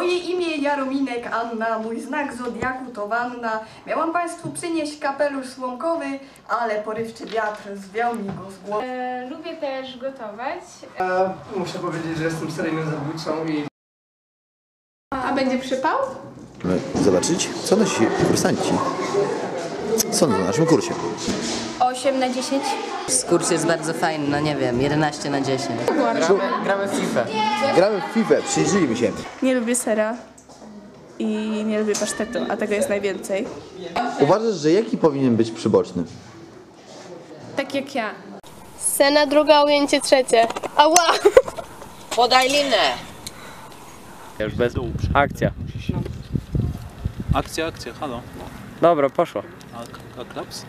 Moje imię Jarominek Anna, mój znak zodiaku to wanna. Miałam Państwu przynieść kapelusz słomkowy, ale porywczy wiatr zwiał mi go z głowy. Lubię też gotować. Muszę powiedzieć, że jestem seryjnym zabójcą i... A będzie przypał? Zobaczyć, co nosi kursanci. Są na naszym kursie. 8 na 10. Kurs jest bardzo fajny, no nie wiem, 11 na 10. Gramy w FIFA. Gramy w FIFA, przyjrzyjmy się. Nie lubię sera i nie lubię pasztetu, a tego jest najwięcej. Uważasz, że jaki powinien być przyboczny? Tak jak ja. Scena druga, ujęcie trzecie. Ała! Podaj linę! Już bez akcja. Akcja, halo. Dobra, poszło. A klaps?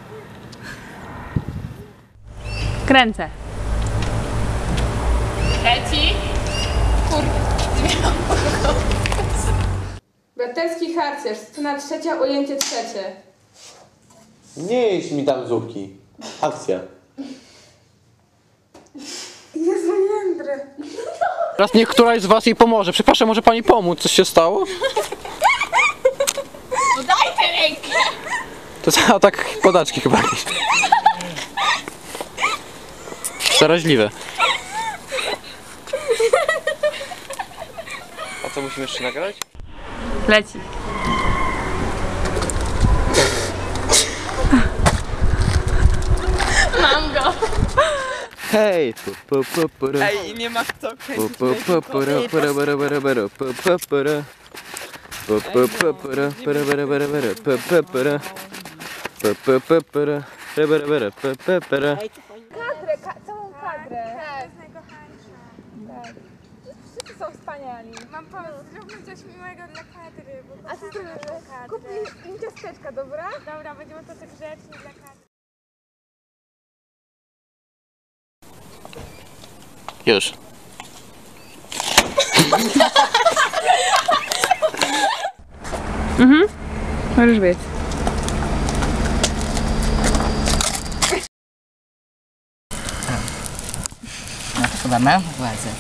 Kręcę. Trzeci. Braterski harcerz, scena trzecia, ujęcie trzecie. Nie jeść mi tam zupki. Akcja. Teraz niech któraś z was jej pomoże. Przepraszam, może pani pomóc? Coś się stało? No daj tę rękę! To jest atak podaczki chyba jakiś. Zaraźliwe. A co, musimy jeszcze nagrać? Leci. Mam go! Hej! Ej, nie ma kto kręcić. Całą kadrę. To jest najkochańsza. Tak. Wszyscy są wspaniali. Mam pomysł, zróbmy coś miłego dla kadry. A co to jest? Kup mi ciasteczka, dobra? Dobra, będziemy to tak grzecznie dla kadry. Już. Możesz być. No to chyba mam władzę.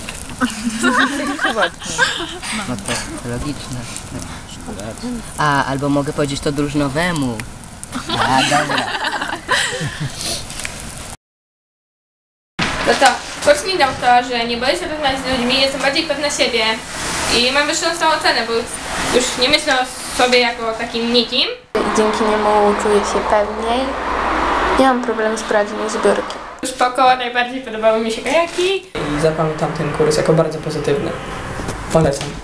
No to logiczne. A, albo mogę powiedzieć to drużynowemu. A, dobra. No to kurs mi dał to, że nie boję się rozmawiać z ludźmi, jestem bardziej pewna siebie i mam wyższą tą ocenę, bo już nie myślę o sobie jako o takim nikim. Dzięki niemu czuję się pewniej. Nie mam problemu z prowadzeniem zbiórki. Już po około najbardziej podobały mi się kajaki. I zapamiętam ten kurs jako bardzo pozytywny. Polecam.